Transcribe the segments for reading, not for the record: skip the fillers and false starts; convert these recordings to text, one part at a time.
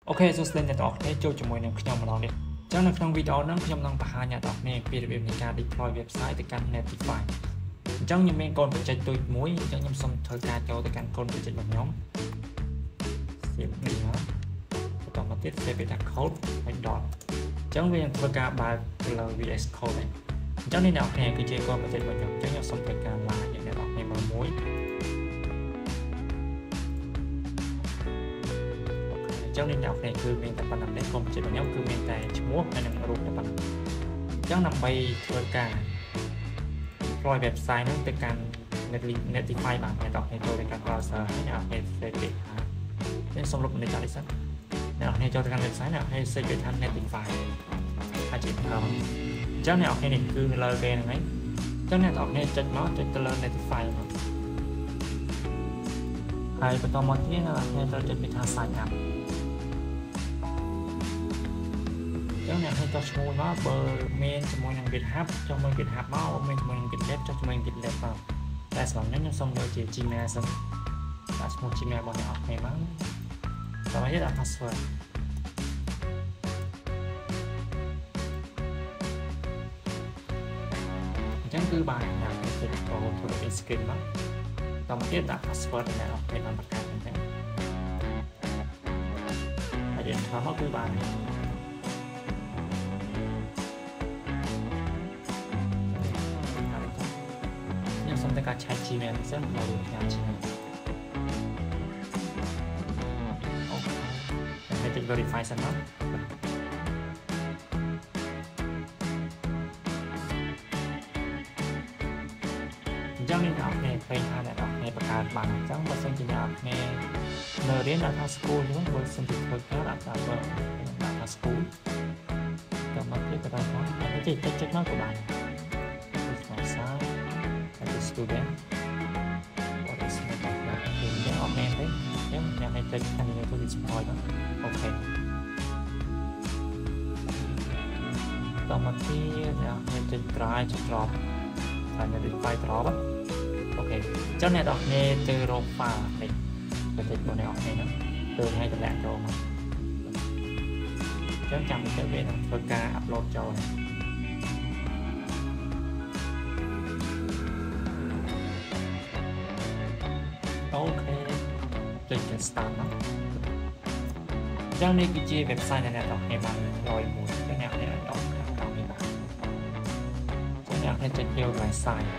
Ok, so todayអ្នកទាំងអស់គ្នាចូលជាមួយនឹងខ្ញុំម្ដងនេះអញ្ចឹងនៅក្នុងវីដេអូនេះខ្ញុំនឹងបង្ហាញអ្នកទាំងអស់គ្នាពីរបៀបនៃការ deploy website ទៅកាន់ netlify អញ្ចឹងខ្ញុំមានកូនបច្ចេកទូចមួយអញ្ចឹងខ្ញុំសូមធ្វើការចូលទៅកាន់កូនបច្ចេករបស់ខ្ញុំសៀបនេះណាបន្តមកទៀតសេបថា code ហើយ dot អញ្ចឹងវានឹងធ្វើការបើកទៅលើ VS Code ហ្នឹងអញ្ចឹងនេះអ្នកទាំងអស់គ្នាគឺជាកូនបច្ចេករបស់ខ្ញុំអញ្ចឹងខ្ញុំសូមធ្វើការ live អ្នកទាំងអស់គ្នាមើលមួយអញ្ចឹងនេះអ្នកគ្នាគឺមានតែប៉ុណ្្នឹងទេកុំចិត្តរបស់ខ្ញុំគឺមានតែឈ្មោះហើយនឹងរូបតែប៉ុណ្្នឹងអញ្ចឹងដើម្បីធ្វើការ deploy website ហ្នឹងទៅកាន់ netlify បានអ្នកនរគ្នាចូលទៅកាន់ browser ហើយអ្នកនរគ្នា save វាថាខ្ញុំសូមលុបនេះចោលនេះសិនអ្នកនរគ្នាចូលទៅកាន់ website អ្នកនរគ្នា save វាថា netlify អាចជាអញ្ចឹងអ្នកនរគ្នានេះគឺនៅលើគេហ្នឹងហើយអញ្ចឹងអ្នកនរគ្នាចុចមកចុចទៅលើ netlify មកហើយបន្តមកទៀតអ្នកនរគ្នាត្រូវចុចវាថា sign upអញ្ចឹងអ្នកឲ្យចុះឈ្មោះមកបើមានជាមួយនឹង GitHub ចុះមក GitHub មកមានជាមួយនឹង GitLab ចុះជាមួយនឹង GitLab មកតែសម្រាប់ខ្ញុំសូមយកជា Gmail សិនដាក់ឈ្មោះ Gmail របស់អ្នកអស់គ្នាមកសម្រាប់ដាក់ password អញ្ចឹងគឺបានអ្នកទៅធ្វើ screen មកតមកទៀតដាក់ password អ្នកអស់គ្នាបានបង្កើតអញ្ចឹងហើយ enter មកគឺបានតែការឆែក Gmail នេះសិនមកយកខ្ញុំ Gmail អូខេហើយទៅ verify សិនមកអញ្ចឹងនេះអ្នកនរគ្នាឃើញថាអ្នកនរគ្នាបង្កើតបានអញ្ចឹងបើសិនជាអ្នកនរគ្នានៅរៀនដាក់ថា school ហ្នឹងបើសិនជាធ្វើការដាក់ថា school តមកទៀតក៏បានហើយចុចមកក៏បានstudent what is my background យើងអត់មែនទេខ្ញុំអ្នកឲ្យចុចខាងនេះទៅ display ហ្នឹងអូខេតមកទៀតអ្នកឲ្យចុច try ចុច drop ហើយនៅ file drop អូខេអញ្ចឹងអ្នកនរគ្នាទៅរក file នេះទៅចុចរបស់អ្នកនេះហ្នឹងទៅឲ្យតម្លាក់ចូលមកអញ្ចឹងចាំទៅវានឹងធ្វើការ upload ចូលអូខេចុច start មកអញ្ចឹងនេះគឺជា website ដែលអ្នកនរគ្នាបាន101អញ្ចឹងអ្នកអាចអត់ខាងក្រោមនេះបានអញ្ចឹងអ្នកអាចចុចយក website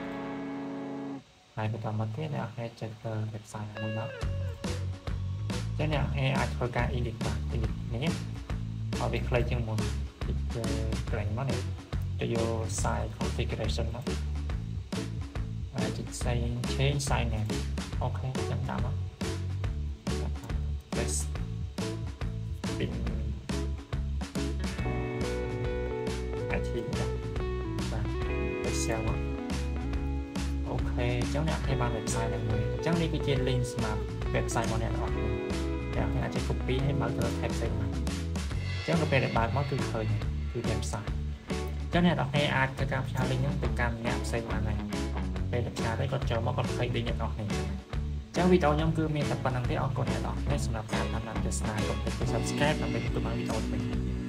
ហើយបន្តមកទៀតអ្នកអាចចុចទៅ website មួយមកអញ្ចឹងអ្នកអាចធ្វើការ edit បាន edit នេះឲ្យវាខ្លីជាងមុនចុចក្រែងមកនេះចុចយក site configuration មកហើយចុច change site name អូខេចាំតាមមក let's spin HTML បាទ Excel មកអូខេអញ្ចឹងអ្នកឲ្យបាន website តែមួយអញ្ចឹងនេះគឺជា link សម្រាប់ website របស់អ្នកទាំងអស់គ្នាអ្នកអាច copy ហើយបើកទៅ tab ផ្សេងមកអញ្ចឹងក៏ពេលដែលបើកមកគឺឃើញគឺ website អញ្ចឹងអ្នកទាំងអស់គ្នាអាចធ្វើការផ្សាយ link ហ្នឹងទៅកាន់អ្នកផ្សេងបានដែរពេលផ្សាយទៅគាត់ចូលមកគាត់ឃើញ link អ្នកទាំងអស់គ្នាចឹងវីដេអូខ្ញុំគឺមានតែប៉ុណ្្នឹងទេអរគុណអ្នកនរគ្នាសម្រាប់ការតាមដានទស្សនាកុំភ្លេច subscribe ដើម្បីទទួលបានវីដេអូថ្មីៗ